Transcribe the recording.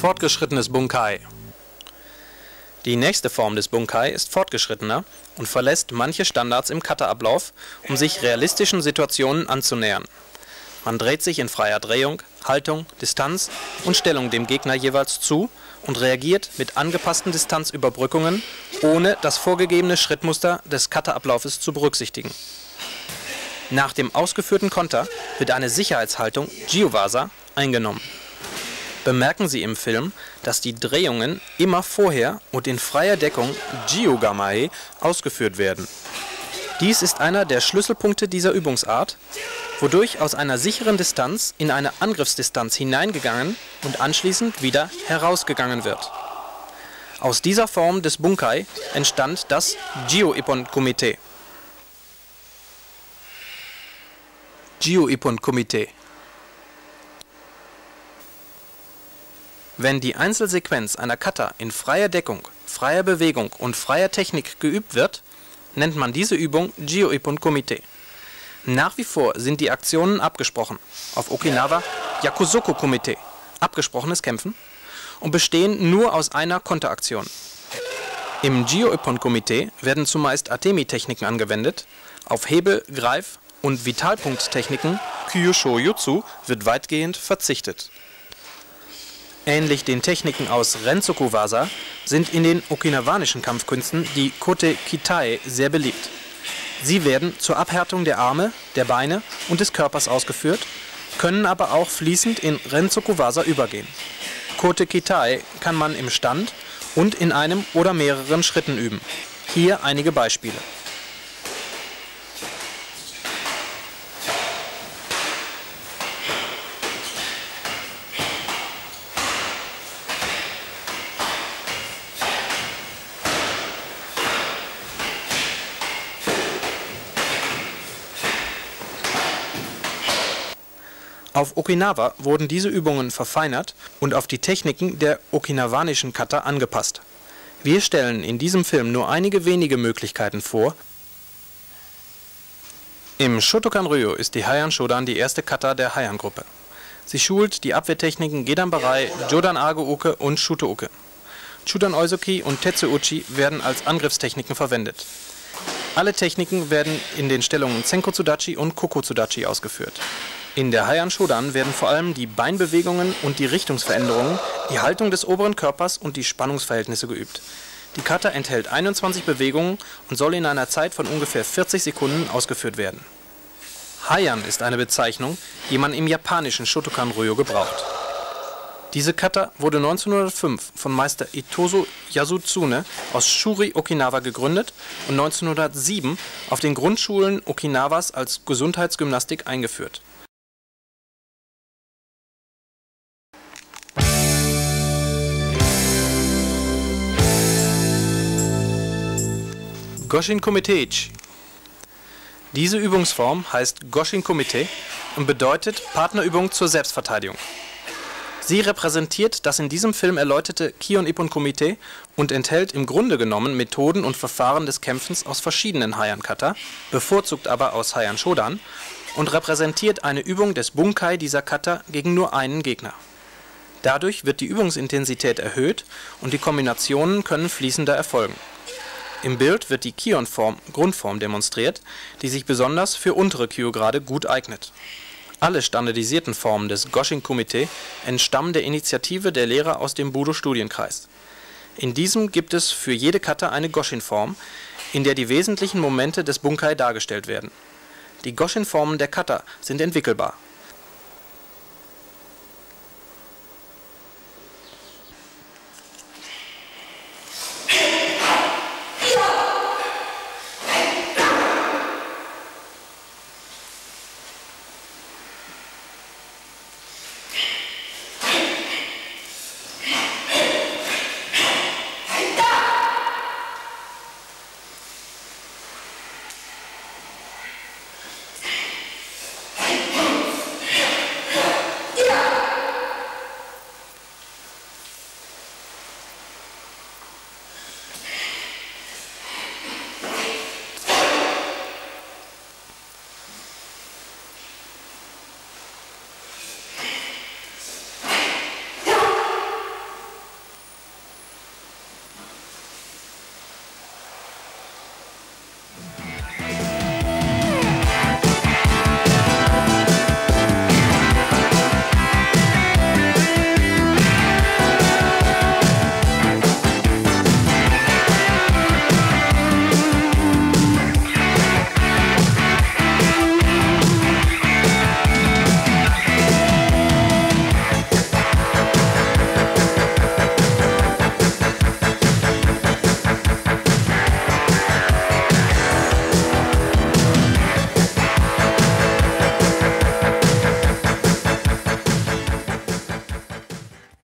Fortgeschrittenes Bunkai. Die nächste Form des Bunkai ist fortgeschrittener und verlässt manche Standards im Kata-Ablauf, um sich realistischen Situationen anzunähern. Man dreht sich in freier Drehung, Haltung, Distanz und Stellung dem Gegner jeweils zu und reagiert mit angepassten Distanzüberbrückungen, ohne das vorgegebene Schrittmuster des Kata-Ablaufes zu berücksichtigen. Nach dem ausgeführten Konter wird eine Sicherheitshaltung Gyo-Waza eingenommen. Bemerken Sie im Film, dass die Drehungen immer vorher und in freier Deckung Gyo-Gamae ausgeführt werden. Dies ist einer der Schlüsselpunkte dieser Übungsart, wodurch aus einer sicheren Distanz in eine Angriffsdistanz hineingegangen und anschließend wieder herausgegangen wird. Aus dieser Form des Bunkai entstand das Gyo-Ippon Kumite. Gyo-Ippon Kumite. Wenn die Einzelsequenz einer Kata in freier Deckung, freier Bewegung und freier Technik geübt wird, nennt man diese Übung Gyo-Ippon Kumite. Nach wie vor sind die Aktionen abgesprochen, auf Okinawa Yakusoku Kumite, abgesprochenes Kämpfen, und bestehen nur aus einer Konteraktion. Im Gyo-Ippon Kumite werden zumeist Atemi-Techniken angewendet, auf Hebel-, Greif- und Vitalpunkt-Techniken Kyusho-Jutsu wird weitgehend verzichtet. Ähnlich den Techniken aus Rensoku-Waza sind in den okinawanischen Kampfkünsten die Kote Kitae sehr beliebt. Sie werden zur Abhärtung der Arme, der Beine und des Körpers ausgeführt, können aber auch fließend in Rensoku-Waza übergehen. Kote Kitae kann man im Stand und in einem oder mehreren Schritten üben. Hier einige Beispiele. Auf Okinawa wurden diese Übungen verfeinert und auf die Techniken der okinawanischen Kata angepasst. Wir stellen in diesem Film nur einige wenige Möglichkeiten vor. Im Shotokan-Ryu ist die Heian Shodan die erste Kata der Heian-Gruppe. Sie schult die Abwehrtechniken Gedan-Barai, Jodan-Age-Uke und Shute-Uke. Chudan-Oizuki und Tetsu-Uchi werden als Angriffstechniken verwendet. Alle Techniken werden in den Stellungen Zenkotsudachi und Kokotsudachi ausgeführt. In der Heian Shodan werden vor allem die Beinbewegungen und die Richtungsveränderungen, die Haltung des oberen Körpers und die Spannungsverhältnisse geübt. Die Kata enthält 21 Bewegungen und soll in einer Zeit von ungefähr 40 Sekunden ausgeführt werden. Heian ist eine Bezeichnung, die man im japanischen Shotokan-Ryu gebraucht. Diese Kata wurde 1905 von Meister Itosu Yasutsune aus Shuri, Okinawa gegründet und 1907 auf den Grundschulen Okinawas als Gesundheitsgymnastik eingeführt. Goshin Kumite-ichi. Diese Übungsform heißt Goshin Kumite und bedeutet Partnerübung zur Selbstverteidigung. Sie repräsentiert das in diesem Film erläuterte Kion-Ippon Kumite und enthält im Grunde genommen Methoden und Verfahren des Kämpfens aus verschiedenen Heian-Kata, bevorzugt aber aus Heian Shodan, und repräsentiert eine Übung des Bunkai dieser Kata gegen nur einen Gegner. Dadurch wird die Übungsintensität erhöht und die Kombinationen können fließender erfolgen. Im Bild wird die Kion-Form, Grundform demonstriert, die sich besonders für untere Kyo-Grade gut eignet. Alle standardisierten Formen des Goshin Kumite entstammen der Initiative der Lehrer aus dem Budo-Studienkreis. In diesem gibt es für jede Kata eine Goshin-Form, in der die wesentlichen Momente des Bunkai dargestellt werden. Die Goshin-Formen der Kata sind entwickelbar.